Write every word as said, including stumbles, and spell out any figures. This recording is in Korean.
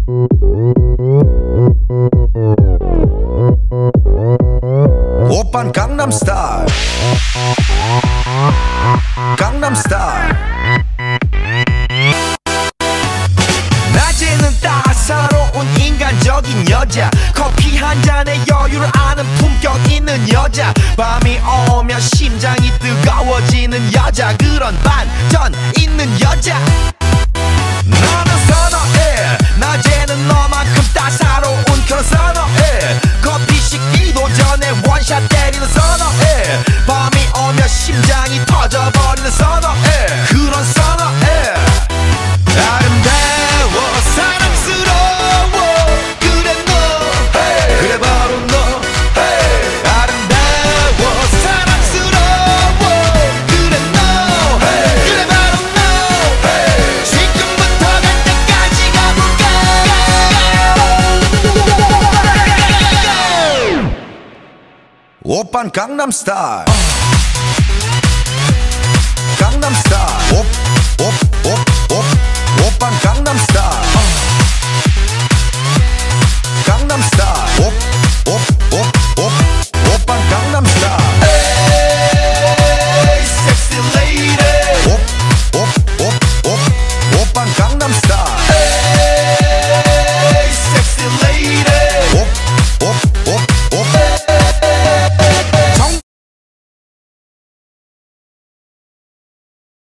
오빤 강남 스타일 강남 스타일 낮에는 따사로운 인간적인 여자 커피 한 잔에 여유를 아는 품격 있는 여자 밤이 오면 심장이 뜨거워지는 여자 그런 반전 있는 여자 나는 선어해 낮에는 너만큼 따사로운 그런 선어해 커피 식기도 전에 원샷 때리는 선어해 밤이 오면 심장이 터져버리는 선어해 그런 선어해 아름다워 사랑스러워 그래 너 hey. 그래 바로 너 hey. 아름다워 사랑스러워 그래 너 hey. 그래 바로 너 hey. 지금부터 갈 때까지 가볼까 오빤 강남 스타일 강남 스타일 오오오오 오빤 강남 스타일 강남 스타일